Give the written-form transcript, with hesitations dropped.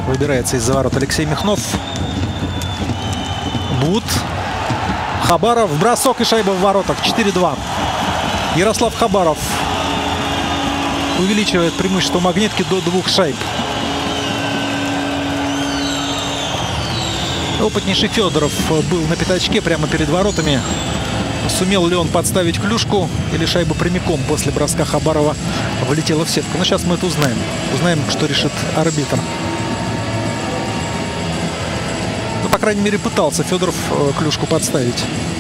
Выбирается из-за ворот Алексей Михнов. Бут. Хабаров. Бросок и шайба в воротах. 4-2. Ярослав Хабаров увеличивает преимущество «Магнитки» до 2 шайб. Опытнейший Федоров был на пятачке прямо перед воротами. Сумел ли он подставить клюшку или шайба прямиком после броска Хабарова влетела в сетку? Но сейчас мы это узнаем. Узнаем, что решит арбитр. Ну, по крайней мере, пытался Федоров клюшку подставить.